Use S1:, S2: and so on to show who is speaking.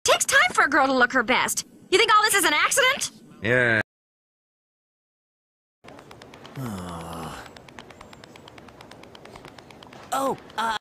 S1: Takes time for a girl to look her best. You think all this is an accident?
S2: Yeah.
S3: Oh,